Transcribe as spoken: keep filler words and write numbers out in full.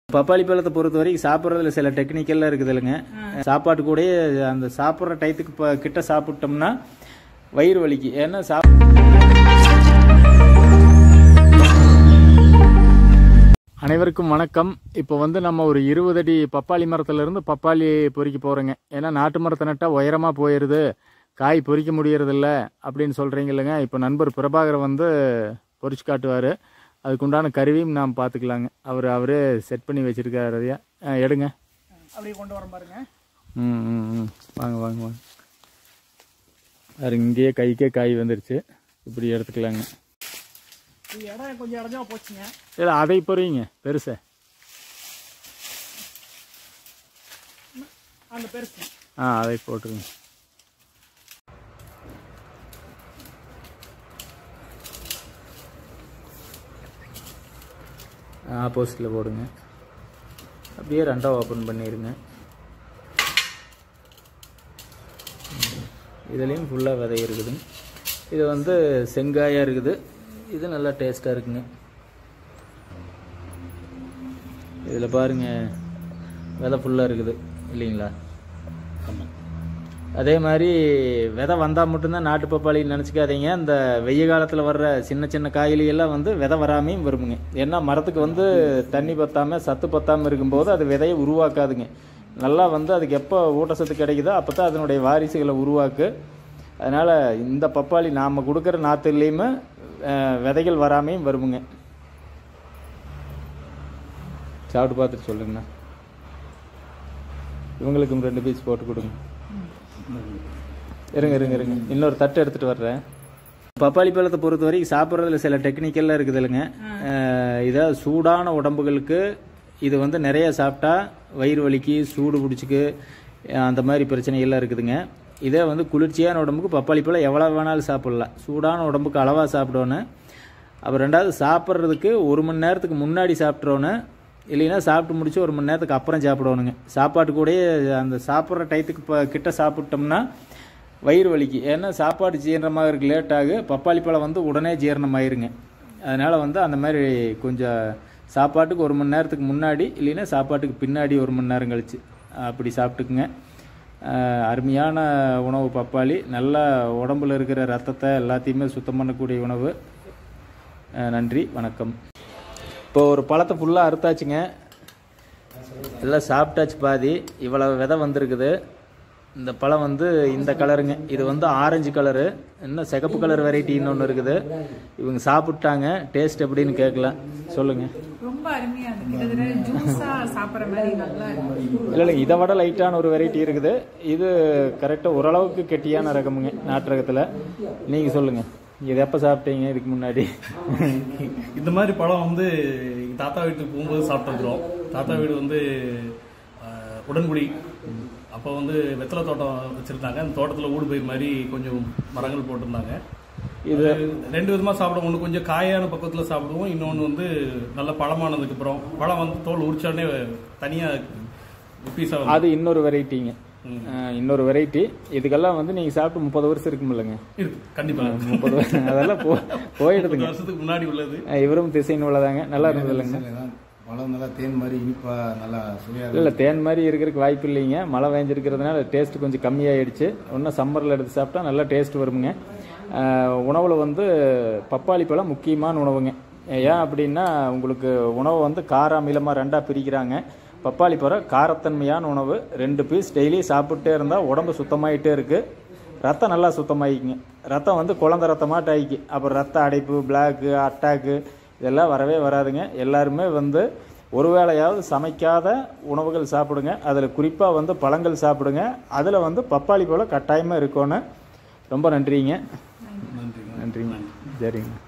பப்பாளி பழத்தை பொறுத்த வரைக்கும் சாப்பிட்றதுல சில டெக்னிக்கெல்லாம் இருக்குது இல்லைங்க. சாப்பாட்டு கூட அந்த சாப்பிட்ற டயத்துக்கு இப்போ கிட்ட சாப்பிட்டோம்னா வயிறு வலிக்கு. ஏன்னா சாப் அனைவருக்கும் வணக்கம். இப்போ வந்து நம்ம ஒரு இருபது அடி பப்பாளி மரத்துலேருந்து பப்பாளி பொறிக்க போகிறோங்க. ஏன்னா நாட்டு மரத்தை நட்டால் உயரமாக போயிடுது, காய் பொறிக்க முடியறதில்ல அப்படின்னு சொல்கிறீங்க இல்லைங்க. இப்போ நண்பர் பிரபாகர் வந்து பொறிச்சு காட்டுவார். அதுக்குண்டான கருவியும் நாம் பார்த்துக்கலாங்க. அவர் அவரே செட் பண்ணி வச்சுருக்காரு. அதையா எடுங்க, அப்படியே கொண்டு வர பாருங்க. ம் ம் ம் வாங்க வாங்க வாங்க. அது இங்கேயே கைக்கே காய் வந்துருச்சு. இப்படி எடுத்துக்கலாங்க. இடம் கொஞ்சம் இடஞ்சா போச்சுங்க. இல்லை அதை பொறிங்க பெருசை. அந்த பெருசு ஆ அதை போட்டுருங்க. ஆப்போசிட்டில் போடுங்க. அப்படியே ரெண்டாக ஓப்பன் பண்ணிடுங்க. இதுலேயும் ஃபுல்லாக விதை இருக்குது. இது வந்து செங்காயாக இருக்குது. இது நல்லா டேஸ்ட்டாக இருக்குங்க. இதில் பாருங்கள், விதை ஃபுல்லாக இருக்குது இல்லைங்களா? ஆமாம். அதே மாதிரி விதை வந்தால் மட்டும்தான் நாட்டு பப்பாளின்னு நினச்சிக்காதீங்க. இந்த வெய்ய காலத்தில் வர்ற சின்ன சின்ன காயிலையெல்லாம் வந்து விதை வராமையும் வருமுங்க. ஏன்னா மரத்துக்கு வந்து தண்ணி பற்றாமல் சத்து பற்றாமல் இருக்கும்போது அது விதையை உருவாக்காதுங்க. நல்லா வந்து அதுக்கு எப்போ ஊட்டச்சத்து கிடைக்குதோ அப்போ தான் அதனுடைய வாரிசுகளை உருவாக்கு. அதனால் இந்த பப்பாளி நாம் கொடுக்குற நாற்றுலேயுமே விதைகள் வராமையும் வருமுங்க. சாப்பிட்டு பார்த்துட்டு சொல்லுங்கண்ணா. இவங்களுக்கும் ரெண்டு பீஸ் போட்டு கொடுங்க. இருங்க இருங்க இருங்க இன்னொரு தட்டு எடுத்துகிட்டு வர்றேன். பப்பாளி பழத்தை பொறுத்த வரைக்கும் சாப்பிட்றதுல சில டெக்னிக்கெல்லாம் இருக்குது இல்லைங்க. இதை சூடான உடம்புகளுக்கு இது வந்து நிறைய சாப்பிட்டா வயிறு வலிக்கு, சூடு பிடிச்சிக்கு, அந்த மாதிரி பிரச்சனைகள்லாம் இருக்குதுங்க. இதே வந்து குளிர்ச்சியான உடம்புக்கு பப்பாளி பழம் எவ்வளோ வேணாலும் சாப்பிட்லாம். சூடான உடம்புக்கு அளவாக சாப்பிடணும். அப்புறம் ரெண்டாவது சாப்பிட்றதுக்கு ஒரு மணி நேரத்துக்கு முன்னாடி சாப்பிட்றோன்னு, இல்லைன்னா சாப்பிட்டு முடிச்சு ஒரு மணி நேரத்துக்கு அப்புறம் சாப்பிடணுங்க. சாப்பாட்டு கூட அந்த சாப்பிட்ற டயத்துக்கு இப்போ கிட்ட சாப்பிட்டோம்னா வயிறு வலிக்கு. ஏன்னா சாப்பாடு ஜீரணமாக இருக்கு லேட் ஆகு. பப்பாளி பழம் வந்து உடனே ஜீரணமாயிருங்க. அதனால் வந்து அந்த மாதிரி கொஞ்சம் சாப்பாட்டுக்கு ஒரு மணி நேரத்துக்கு முன்னாடி, இல்லைன்னா சாப்பாட்டுக்கு பின்னாடி ஒரு மணி நேரம் கழிச்சு அப்படி சாப்பிட்டுக்குங்க. அருமையான உணவு பப்பாளி. நல்லா உடம்புல இருக்கிற ரத்தத்தை எல்லாத்தையுமே சுத்தம் பண்ணக்கூடிய உணவு. நன்றி, வணக்கம். இப்போ ஒரு பழத்தை ஃபுல்லாக அறுத்தாச்சுங்க. எல்லாம் சாப்பிட்டாச்சு பாதி. இவ்வளோ விதை வந்திருக்குது. இந்த பழம் வந்து இந்த கலருங்க. இது வந்து ஆரஞ்சு கலரு. இன்னும் சிகப்பு கலர் வெரைட்டி இன்னொன்று இருக்குது. இவங்க சாப்பிட்டாங்க. டேஸ்ட் எப்படின்னு கேட்கலாம். சொல்லுங்கள். ரொம்ப அருமையா இருக்கு. ஜூஸா சாப்பிட்ற மாதிரி நல்லா இருக்கு. இல்லை இல்லை இதை விட லைட்டான ஒரு வெரைட்டி இருக்குது. இது கரெக்டாக ஓரளவுக்கு கெட்டியான ரகமுங்க நாட்டு ரகத்தில். நீங்கள் சொல்லுங்கள், இது எப்போ சாப்பிட்டீங்க இதுக்கு முன்னாடி? இந்த மாதிரி பழம் வந்து தாத்தா வீட்டுக்கு போகும்போது சாப்பிட்டுருக்குறோம். தாத்தா வீடு வந்து உடன்குடி. அப்போ வந்து வெத்தலை தோட்டம் வச்சுருந்தாங்க. அந்த தோட்டத்தில் ஊடு பயிர் மாதிரி கொஞ்சம் மரங்கள் போட்டிருந்தாங்க. இது ரெண்டு விதமாக சாப்பிடுவோம். ஒன்று கொஞ்சம் காயான பக்கத்தில் சாப்பிடுவோம். இன்னொன்று வந்து நல்ல பழமானதுக்கப்புறம் பழம் வந்து தோல் உரிச்சானே தனியாக பீஸாக. அது இன்னொரு வெரைட்டிங்க. இன்னொரு வெரைட்டி. இதுக்கெல்லாம் வந்து நீங்கள் சாப்பிட்டு முப்பது வருஷம் இருக்கும் இல்லைங்க? இருக்கு கண்டிப்பாக. முப்பது வருஷம் அதெல்லாம் போ போயிடுதுங்க. வருஷத்துக்கு முன்னாடி உள்ளது. இவரும் திசைன்னு உள்ளதாங்க. நல்லா இருந்தது இல்லைங்க? பழம் நல்லா தேன் மாதிரி இனிப்பா நல்லா சுவையாக. இல்லை தேன் மாதிரி இருக்கிறதுக்கு வாய்ப்பு இல்லைங்க. மழை வேஞ்சிருக்கிறதுனால டேஸ்ட் கொஞ்சம் கம்மியாகிடுச்சு. இன்னும் சம்மரில் எடுத்து சாப்பிட்டா நல்லா டேஸ்ட் வருங்க. உணவில் வந்து பப்பாளி பழம் முக்கியமான உணவுங்க. ஏன் அப்படின்னா உங்களுக்கு உணவை வந்து கார அமிலமாக ரெண்டாக பிரிக்கிறாங்க. பப்பாளி பழம் காரத்தன்மையான உணவு. ரெண்டு பீஸ் டெய்லி சாப்பிட்டே இருந்தால் உடம்பு சுத்தமாகிட்டே இருக்குது. ரத்தம் நல்லா சுத்தமாகிக்குங்க. ரத்தம் வந்து குழந்த ரத்தமாட்ட ஆகிக்கு. அப்புறம் ரத்த அடைப்பு, பிளாக்கு, அட்டாக்கு இதெல்லாம் வரவே வராதுங்க. எல்லாருமே வந்து ஒரு வேளையாவது சமைக்காத உணவுகள் சாப்பிடுங்க. அதில் குறிப்பாக வந்து பழங்கள் சாப்பிடுங்க. அதில் வந்து பப்பாளி பழம் கட்டாயமாக இருக்கணும். ரொம்ப நன்றிங்க. நன்றிங்க. சரிங்க.